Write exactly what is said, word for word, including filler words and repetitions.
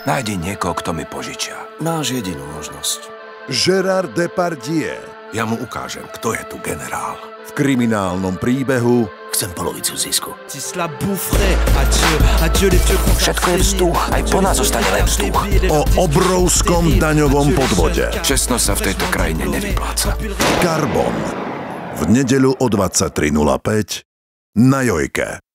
Nájdi niekoho, kto mi požičia. Máš jedinú možnosť. Gerard Depardieu. Ja mu ukážem, kto je tu generál. V kriminálnom príbehu Chcem polovicu zisku. Všetko je vzduch, aj po nás zostane len vzduch. o obrovskom daňovom podvode. Čestnosť sa v tejto krajine nevypláca. Karbon. V nedeľu o dvadsaťtri nula päť na Jojke.